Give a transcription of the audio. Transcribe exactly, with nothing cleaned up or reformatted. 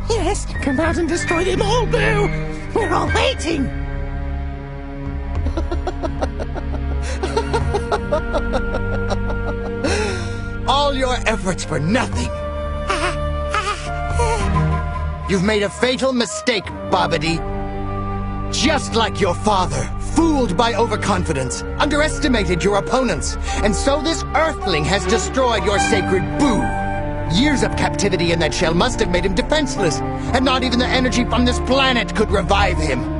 Yes, come out and destroy them all, Boo! We're all waiting! All your efforts for nothing. You've made a fatal mistake, Babidi. Just like your father, fooled by overconfidence, underestimated your opponents, and so this Earthling has destroyed your sacred Boo. Years of captivity in that shell must have made him defenseless, and not even the energy from this planet could revive him.